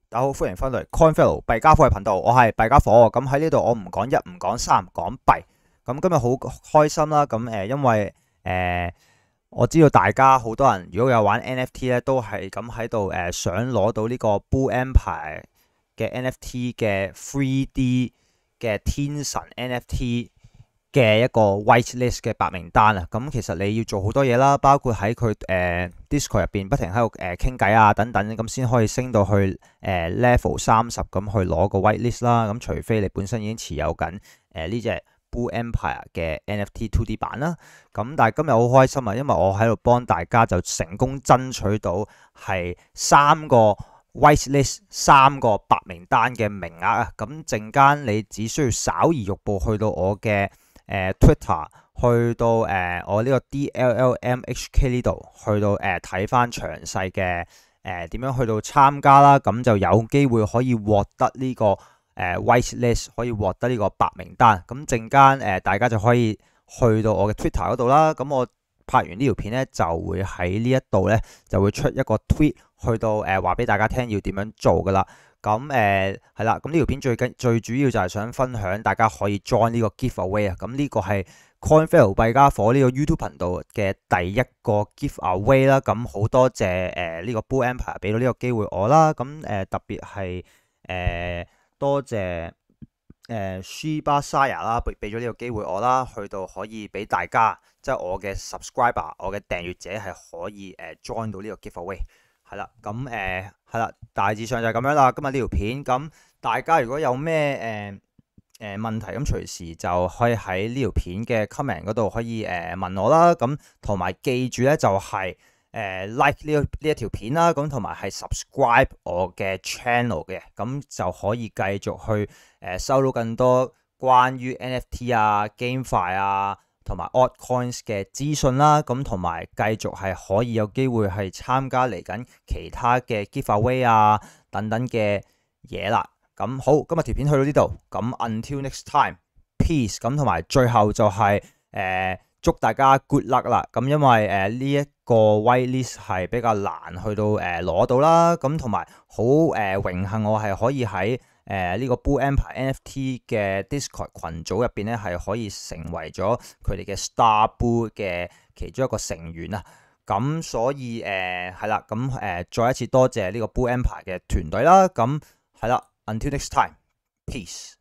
大家好，歡迎翻到嚟 CoinFellow 幣加貨嘅頻道，我係幣加火。咁喺呢度我唔講一唔講三講幣。咁今日好開心啦。咁因為我知道大家好多人如果有玩 NFT 咧，都係咁喺度想攞到呢個 bullempire 嘅 NFT 嘅 3D 嘅天神 NFT 嘅一個 whitelist 嘅白名單啊。咁其實你要做好多嘢啦，包括喺佢Discord 入邊不停喺度傾偈啊等等，咁先可以升到去level 30咁去攞個 whitelist 啦。咁除非你本身已經持有緊呢隻 bullempire 嘅 NFT 2D 版啦。咁但係今日好開心啊，因為我喺度幫大家就成功爭取到係3個 whitelist 3個白名單嘅名額啊。咁陣間你只需要稍移玉步去到我嘅Twitter 去到我呢個 DLLMHK 呢度，去到睇翻詳細嘅點樣去到參加啦，咁就有機會可以獲得呢個whitelist， 可以獲得呢個白名單。咁陣間大家就可以去到我嘅 Twitter 嗰度啦。咁我拍完呢條片咧，就會喺呢一度咧就會出一個 tweet 去到話俾大家聽要點樣做噶啦。咁係啦，咁呢條片最主要就係想分享大家可以 join 呢個 giveaway 啊。咁呢個係 CoinFellow 幣加火呢個 YouTube 頻道嘅第一個 giveaway 啦。咁好多謝呢個 bullempire 俾到呢個機會我啦。咁特別係多謝Shiba Saya 啦，俾咗呢個機會我啦，去到可以俾大家即係我嘅 subscriber， 我嘅訂閱者係可以join 到呢個 giveaway。係啦，咁係啦，大致上就係咁樣啦。今日呢條片，咁大家如果有咩問題，咁隨時就可以喺呢條片嘅 comment 嗰度可以問我啦。咁同埋記住咧，就係like 呢一條片啦，咁同埋係 subscribe 我嘅 channel 嘅，咁就可以繼續去收到更多關於 NFT 啊、GameFi 啊，同埋 altcoins 嘅資訊啦。咁同埋繼續係可以有機會係參加嚟緊其他嘅 giveaway 啊等等嘅嘢啦。咁好，今日條片去到呢度，咁 until next time，peace。咁同埋最後就係祝大家 good luck 啦。咁因為呢一個 whitelist 係比較難去到攞到啦。咁同埋好榮幸我係可以喺呢個 bullempire NFT 嘅 Discord 群組入邊咧，係可以成為咗佢哋嘅 Star Bull 嘅其中一個成員啊。咁所以係啦，咁再一次多謝呢個 bullempire 嘅團隊啦。咁係啦，until next time，peace。